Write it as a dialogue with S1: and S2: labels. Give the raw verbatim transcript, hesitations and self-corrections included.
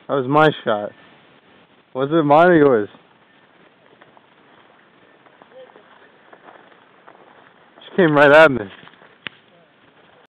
S1: That was my shot. Was it mine or yours? She came right at me.